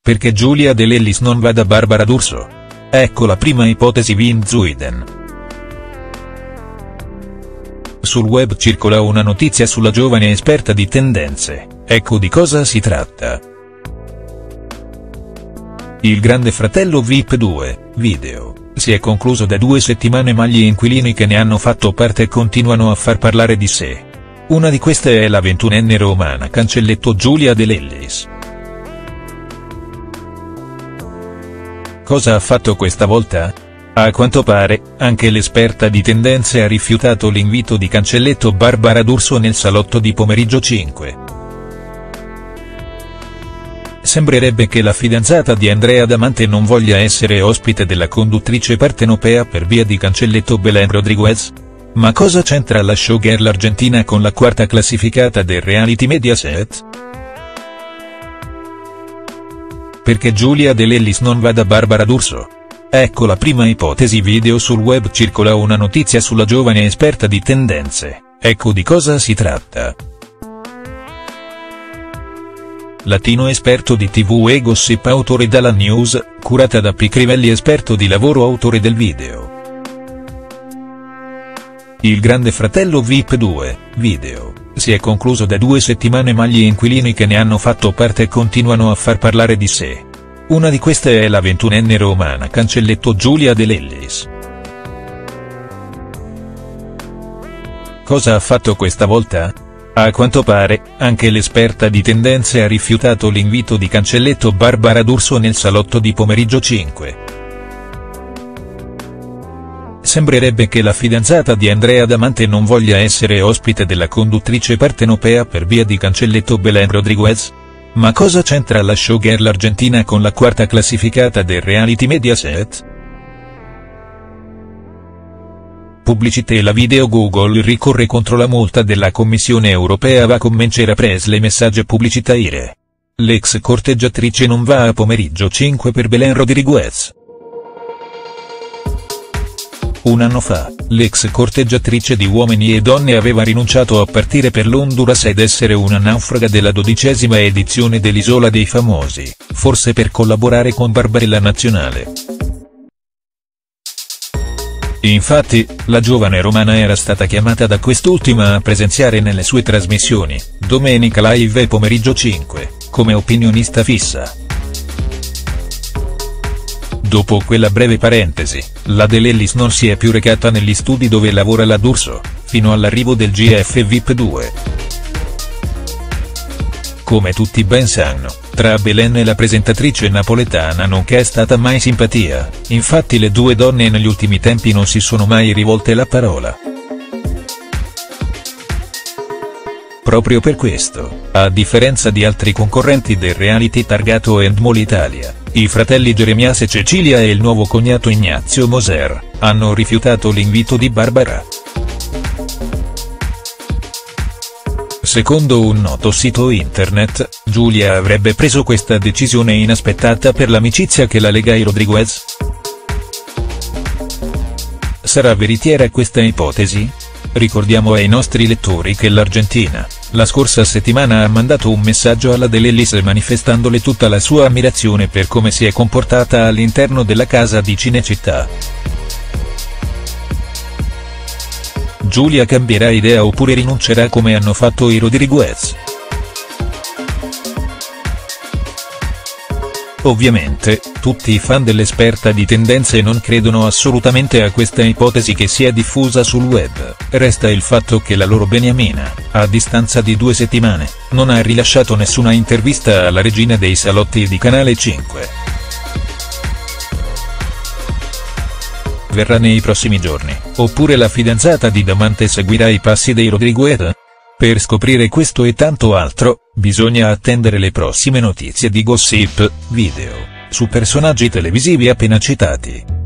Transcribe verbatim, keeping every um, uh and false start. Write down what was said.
Perché Giulia De Lellis non va da Barbara D'Urso? Ecco la prima ipotesi Wind Zuiden. Sul web circola una notizia sulla giovane esperta di tendenze, ecco di cosa si tratta. Il Grande Fratello V I P due, video, si è concluso da due settimane ma gli inquilini che ne hanno fatto parte continuano a far parlare di sé. Una di queste è la ventunenne romana cancelletto Giulia De Lellis. Cosa ha fatto questa volta? A quanto pare, anche l'esperta di tendenze ha rifiutato l'invito di cancelletto Barbara D'Urso nel salotto di Pomeriggio cinque. Sembrerebbe che la fidanzata di Andrea Damante non voglia essere ospite della conduttrice partenopea per via di cancelletto Belén Rodríguez? Ma cosa c'entra la showgirl argentina con la quarta classificata del reality Mediaset? Perché Giulia De Lellis non va da Barbara D'Urso? Ecco la prima ipotesi video sul web circola una notizia sulla giovane esperta di tendenze, ecco di cosa si tratta. Latino esperto di tivù e gossip autore della news, curata da P. Crivelli esperto di lavoro autore del video. Il Grande Fratello V I P due, video, si è concluso da due settimane ma gli inquilini che ne hanno fatto parte continuano a far parlare di sé. Una di queste è la ventunenne romana cancelletto Giulia De Lellis. Cosa ha fatto questa volta? A quanto pare, anche l'esperta di tendenze ha rifiutato l'invito di cancelletto Barbara D'Urso nel salotto di Pomeriggio cinque. Sembrerebbe che la fidanzata di Andrea Damante non voglia essere ospite della conduttrice partenopea per via di cancelletto Belén Rodríguez? Ma cosa c'entra la showgirl argentina con la quarta classificata del reality Mediaset? Pubblicité. La video Google ricorre contro la multa della Commissione Europea va commencere pres le messaggi pubblicitaire. L'ex corteggiatrice non va a Pomeriggio cinque per Belén Rodríguez. Un anno fa, l'ex corteggiatrice di Uomini e Donne aveva rinunciato a partire per l'Honduras ed essere una naufraga della dodicesima edizione dell'Isola dei Famosi, forse per collaborare con Barbarella Nazionale. Infatti, la giovane romana era stata chiamata da quest'ultima a presenziare nelle sue trasmissioni, Domenica Live e Pomeriggio cinque, come opinionista fissa. Dopo quella breve parentesi, la De Lellis non si è più recata negli studi dove lavora la D'Urso, fino all'arrivo del G F V I P due. Come tutti ben sanno, tra Belén e la presentatrice napoletana non c'è stata mai simpatia, infatti le due donne negli ultimi tempi non si sono mai rivolte la parola. Proprio per questo, a differenza di altri concorrenti del reality targato Endemol Italia, i fratelli Jeremias e Cecilia e il nuovo cognato Ignazio Moser, hanno rifiutato l'invito di Barbara. Secondo un noto sito internet, Giulia avrebbe preso questa decisione inaspettata per l'amicizia che la lega ai Rodríguez. Sarà veritiera questa ipotesi? Ricordiamo ai nostri lettori che l'Argentina, la scorsa settimana ha mandato un messaggio alla De Lellis manifestandole tutta la sua ammirazione per come si è comportata all'interno della casa di Cinecittà. Giulia cambierà idea oppure rinuncerà come hanno fatto i Rodríguez? Ovviamente, tutti i fan dell'esperta di tendenze non credono assolutamente a questa ipotesi che si è diffusa sul web, resta il fatto che la loro beniamina, a distanza di due settimane, non ha rilasciato nessuna intervista alla regina dei salotti di Canale cinque. Verrà nei prossimi giorni, oppure la fidanzata di Damante seguirà i passi dei Rodríguez? Per scoprire questo e tanto altro, bisogna attendere le prossime notizie di Gossip, video, su personaggi televisivi appena citati.